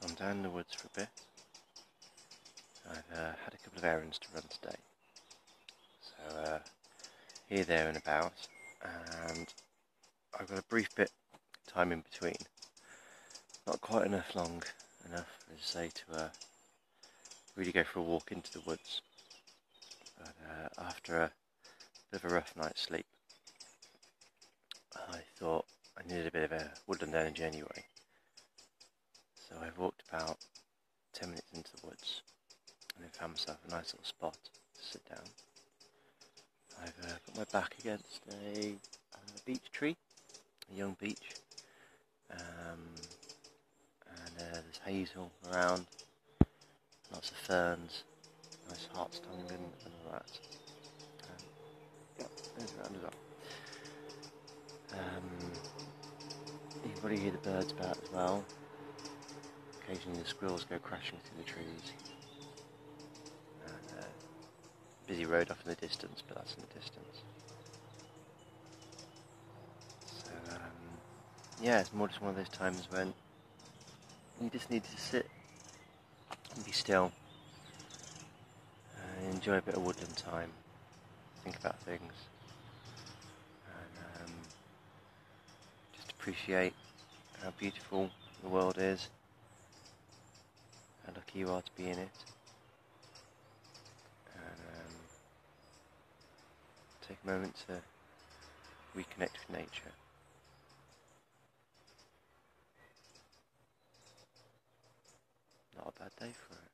So I'm down in the woods for a bit. I've had a couple of errands to run today. So here, there and about, and I've got a brief bit of time in between. Not quite long enough, as I say, to really go for a walk into the woods. But after a bit of a rough night's sleep, I thought I needed a bit of a woodland energy anyway. So I walked about 10 minutes into the woods and then found myself a nice little spot to sit down. I've got my back against a beech tree, a young beech, and there's hazel around, lots of ferns, nice hartstongue and all that. Yeah, there's around as well. You can probably hear the birds about as well. Occasionally the squirrels go crashing through the trees. And busy road off in the distance, but that's in the distance. So yeah, it's more just one of those times when you just need to sit and be still and enjoy a bit of woodland time, think about things, and just appreciate how beautiful the world is, how lucky you are to be in it, and take a moment to reconnect with nature. Not a bad day for it.